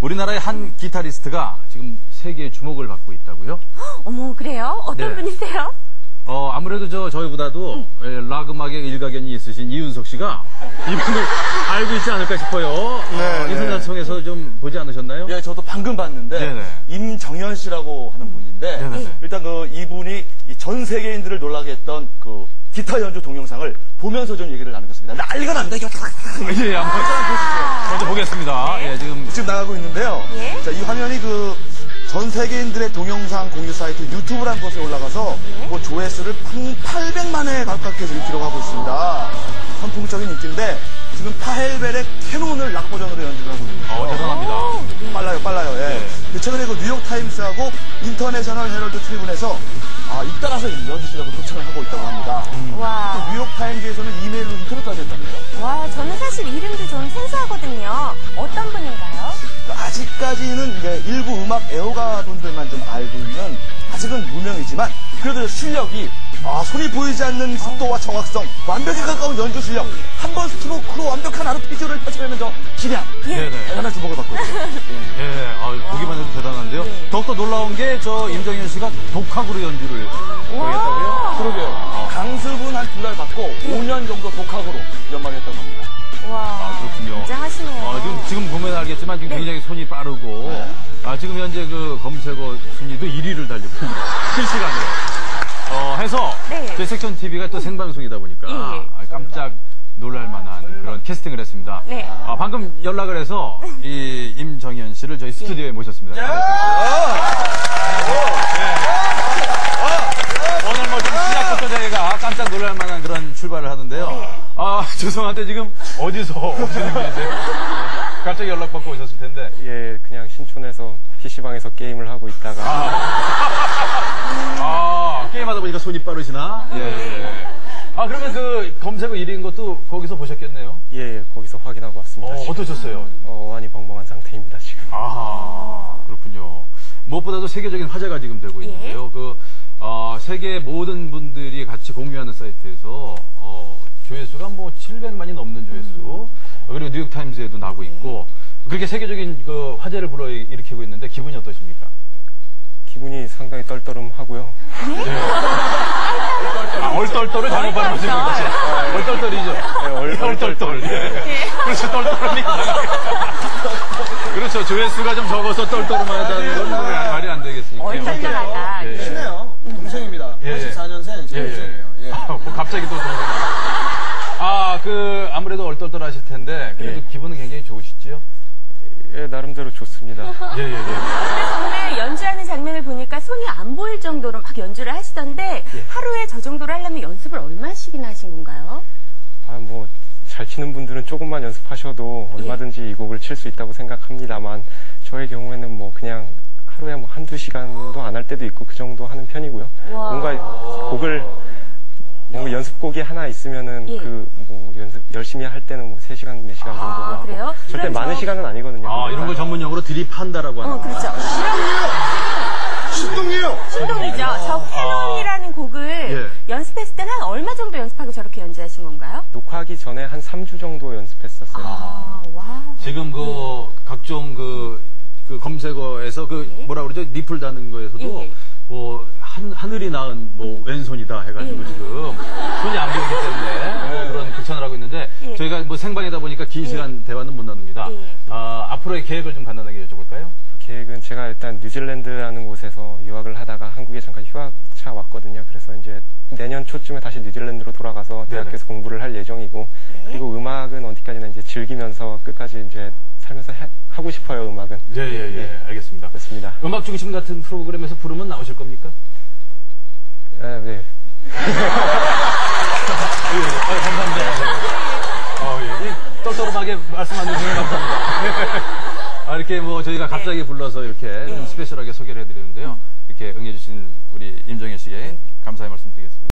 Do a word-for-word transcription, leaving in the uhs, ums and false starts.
우리나라의 한 기타리스트가 지금 세계의 주목을 받고 있다고요? 어머, 그래요? 어떤 네. 분이세요? 어, 아무래도 저, 저희보다도 음. 락 음악에 일가견이 있으신 이윤석 씨가 이분을 알고 있지 않을까 싶어요. 네, 인터넷통해서 좀 보지 않으셨나요? 예, 저도 방금 봤는데 네네. 임정현 씨라고 하는 분인데 네네네. 일단 그 이분이 이 전 세계인들을 놀라게 했던 그 기타 연주 동영상을 보면서 좀 얘기를 나누겠습니다. 난리가 납니다. 이거 예, 한번 먼저 보겠습니다. 네. 예, 지금 지금 나가고 있는데요. 예? 자, 이 화면이 그 전 세계인들의 동영상 공유 사이트 유튜브라는 곳에 올라가서 예? 그 조회수를 팔백만에 가깝게 지금 기록하고 있습니다. 선풍적인 인기인데 지금 파헬벨의 캐논을 락 버전으로 연주를 하고 있는데요. 어, 대단합니다. 오, 빨라요, 빨라요. 예. 네. 그 최근에 그 뉴욕 타임스하고 인터내셔널 헤럴드 트리븐에서 아, 잇따라서 이 연주 실력을 극찬을 하고 있다고 합니다. 와. 또 뉴욕 타임즈에서는 이메일로 인터뷰까지 했다고요. 와, 저는 사실 이름도 좀 생소하거든요. 어떤 분인가요? 아직까지는 이제 일부 음악 애호가분들만 좀 알고 있는 아직은 무명이지만 그래도 실력이 아, 손이 보이지 않는 속도와 정확성, 완벽에 가까운 연주 실력, 한 번 스트로크로 완벽한 아르페지오를 펼쳐내면서 기량, 네네. 대단한 주목을 받고 있어요. 예, 아, 보기만 해도 대단한데요. 네. 더욱더 놀라운 게 저 임정현 씨가 독학으로 연주를 하겠다고요? 그러게요. 강습은 한 두 달 받고 오 년 정도 독학으로 연마했다고 합니다. 와. 아, 그렇군요. 굉장하시네요. 아, 지금, 지금 보면 알겠지만 지금 네. 굉장히 손이 빠르고, 아, 지금 현재 그 검색어 순위도 일 위를 달리고 있습니다. 실시간으로. 어, 해서, 네. 저희 섹션 티비가 또 생방송이다 보니까, 예, 예. 아, 깜짝 놀랄 만한 그런 캐스팅을 했습니다. 네. 아, 방금 연락을 해서, 이 임정현 씨를 저희 스튜디오에 모셨습니다. 오늘 뭐 좀 시작부터 저희가 깜짝 놀랄 만한 그런 출발을 하는데요. 네. 아, 죄송한데 지금 어디서 오시는 분이세요? 갑자기 연락받고 오셨을 텐데. 예, 그냥 신촌에서 피시방에서 게임을 하고 있다가 아, 게임하다 보니까 손이 빠르시나? 예, 예. 아, 그러면 그 검색어 일 위인 것도 거기서 보셨겠네요? 예, 예, 거기서 확인하고 왔습니다. 어, 지금. 어떠셨어요? 어, 많이 벙벙한 상태입니다, 지금. 아, 그렇군요. 무엇보다도 세계적인 화제가 지금 되고 예. 있는데요. 그, 어, 세계 모든 분들이 같이 공유하는 사이트에서, 어, 조회수가 뭐 칠백만이 넘는 조회수, 음. 그리고 뉴욕타임즈에도 나고 있고, 그렇게 세계적인 그 화제를 불러일으키고 있는데 기분이 어떠십니까? 기분이 상당히 떨떠름하고요. 아, 얼떨떨을 잘못 발음하신 것 같아요. 얼떨떨이죠? 네, 얼, 얼떨떨. 예. 그렇죠, 떨떠름이. 그렇죠, 조회수가 좀 적어서 떨떠름하다는 건 말이 안 되겠으니까. 얼떨떨하다. 예. 친해요. 동생입니다. 예, 예. 팔십사 년생 제 예, 예. 동생이에요. 예. 아, 뭐 갑자기 또 동생. 아, 그, 아무래도 얼떨떨 하실 텐데, 그래도 예. 기분은 굉장히 좋으시지요? 예, 나름대로 좋습니다. 예, 예, 예. 그래서 오늘 연주하는 장면을 보니까 손이 안 보일 정도로 막 연주를 하시던데 예. 하루에 저 정도로 하려면 연습을 얼마씩이나 하신 건가요? 아, 뭐, 잘 치는 분들은 조금만 연습하셔도 얼마든지 이 곡을 칠 수 있다고 생각합니다만, 저의 경우에는 뭐, 그냥 하루에 뭐 한두 시간도 안 할 때도 있고 그 정도 하는 편이고요. 와. 뭔가 곡을, 뭔가 연습곡이 하나 있으면은 예. 그, 뭐, 연습, 열심히 할 때는 뭐 세 시간, 네 시간 정도로 아, 하고. 그래요? 절대 그럼 많은 저- 시간은 아니거든요. 아, 이런 걸 전문용어로 드립한다라고 하는. 어, 그렇죠. 신동이에요. 신동이죠. 저 캐논이라는 곡을 예. 연습했을 때는 한 얼마 정도 연습하고 저렇게 연주하신 건가요? 녹화하기 전에 한 삼 주 정도 연습했었어요. 아, 와. 지금 그, 각종 그, 그 검색어에서 그, 예. 뭐라 그러죠? 리플 다는 거에서도, 예. 뭐, 한, 하늘이 낳은 뭐, 왼손이다 해가지고 예. 지금, 손이 안 보이기 때문에, 뭐 그런 극찬을 하고 있는데, 예. 저희가 뭐 생방이다 보니까 긴 시간 대화는 못 나눕니다. 예. 아, 앞으로의 계획을 좀 간단하게 여쭤볼까요? 계획은 제가 일단 뉴질랜드라는 곳에서 유학을 하다가 한국에 잠깐 휴학차 왔거든요. 그래서 이제 내년 초쯤에 다시 뉴질랜드로 돌아가서 네네. 대학에서 공부를 할 예정이고, 네. 그리고 음악은 어디까지나 이제 즐기면서 끝까지 이제 살면서 해- 하고 싶어요, 음악은. 예, 예, 예. 알겠습니다. 그렇습니다. 음악 중심 같은 프로그램에서 부르면 나오실 겁니까? 아, 네. 예, 예. 아, 감사합니다. 어, 예. 이 떨떠름하게 말씀 안 해주셔서 감사합니다. 아, 이렇게 뭐 저희가 갑자기 불러서 이렇게 좀 스페셜하게 소개를 해드리는데요. 이렇게 응해주신 우리 임정현 씨에게 감사의 말씀 드리겠습니다.